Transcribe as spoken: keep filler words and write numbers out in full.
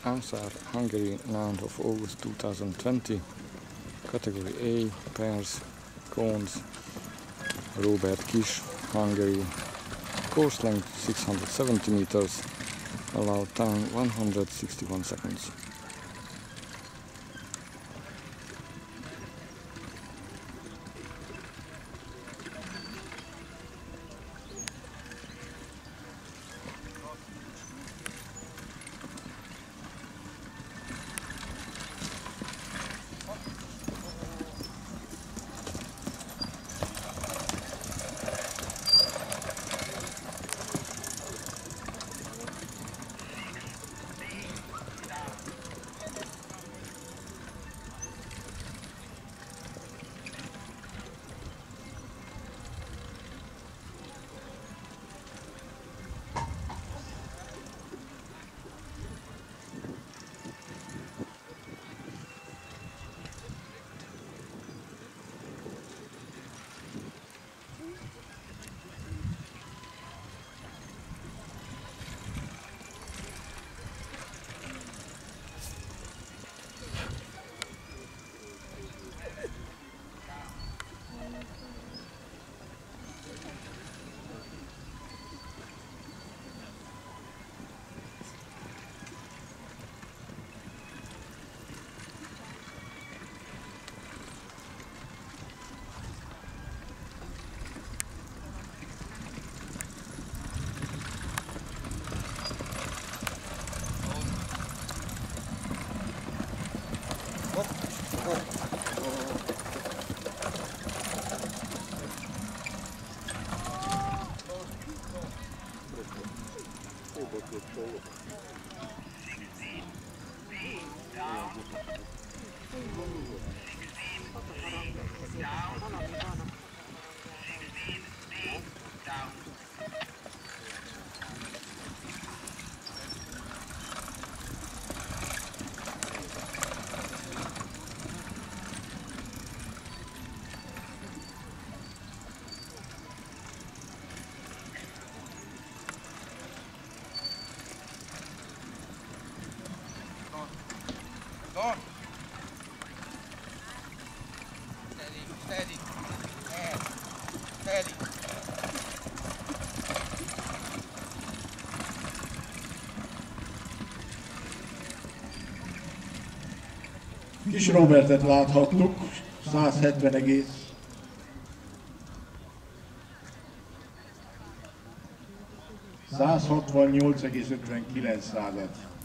Ansar, Hungary, ninth of August two thousand twenty. Category A, pairs, cones, Robert Kiss, Hungary. Course length six hundred seventy meters, allowed time one hundred sixty-one seconds. Go on. Steady, steady. Yeah. Steady. Kiss Robertet láthattuk, százhetven egész. százhatvannyolc egész ötvenkilenc század.